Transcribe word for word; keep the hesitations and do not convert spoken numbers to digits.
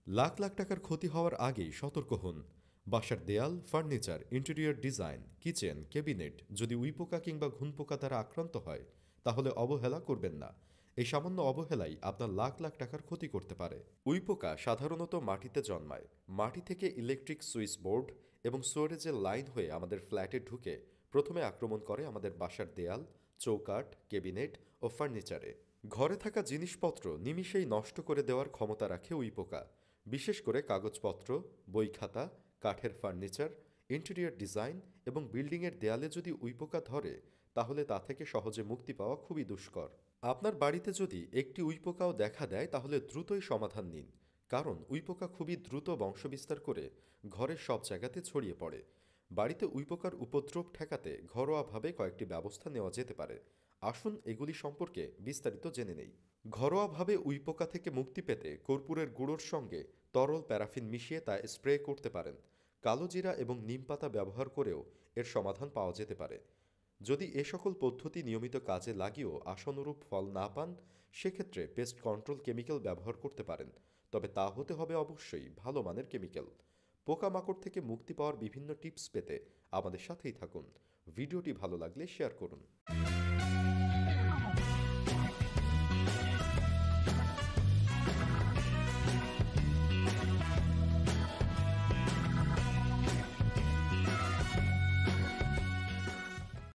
লাখ লাখ টাকার ক্ষতি হওয়ার আগেই সতর্ক হন। বাসার দেয়াল, furniture, interior design, kitchen, cabinet যদি উইপোকা কিংবা ঘুনপোকা দ্বারা আক্রান্ত হয়, তাহলে অবহেলা করবেন না। এই সামান্য অবহেলাই আপনার লাখ লাখ টাকার ক্ষতি করতে পারে। উইপোকা সাধারণত মাটিতে জন্মায়। মাটি থেকে ইলেকট্রিক সুইচ বোর্ড এবং স্টোরেজের লাইন হয়ে আমাদের ফ্ল্যাটে ঢুকে প্রথমে আক্রমণ করে আমাদের বাসার দেয়াল, চৌকাঠ, ক্যাবিনেট ও ফার্নিচারে। ঘরে থাকা জিনিসপত্র নিমিষেই নষ্ট করে দেওয়ার ক্ষমতা রাখে উইপোকা। বিশেষ করে কাগজপত্র, বই খাতা, কাঠের ফার্নিচার, ইন্টেরিয়র ডিজাইন এবং বিল্ডিংয়ের দেয়ালে যদি উইপোকা ধরে, তাহলে তা থেকে সহজে মুক্তি পাওয়া খুবই দুষ্কর। আপনার বাড়িতে যদি একটি উইপোকাও দেখা দেয়, তাহলে দ্রুতই সমাধান নিন। কারণ উইপোকা খুবই দ্রুত বংশবিস্তার করে ঘরের সব জায়গাতে ছড়িয়ে পড়ে। বাড়িতে উইপোকার উপদ্রব ঠেকাতে ঘরোয়াভাবে কয়েকটি ব্যবস্থা নেওয়া যেতে পারে। আসুন এগুলি সম্পর্কে বিস্তারিত জেনে নেই। ঘরোয়াভাবে উইপোকা থেকে মুক্তি পেতে কর্পূরের গুঁড়োর সঙ্গে তরল প্যারাফিন মিশিয়ে তা স্প্রে করতে পারেন। কালোজিরা এবং নিমপাতা ব্যবহার করেও এর সমাধান পাওয়া যেতে পারে। যদি এ সকল পদ্ধতি নিয়মিত কাজে লাগিয়েও আশানুরূপ ফল না পান, সেক্ষেত্রে পেস্ট কন্ট্রোল কেমিক্যাল ব্যবহার করতে পারেন। তবে তা হতে হবে অবশ্যই ভালো মানের কেমিক্যাল। পোকামাকড় থেকে মুক্তি পাওয়ার বিভিন্ন টিপস পেতে আমাদের সাথেই থাকুন। ভিডিওটি ভালো লাগলে শেয়ার করুন।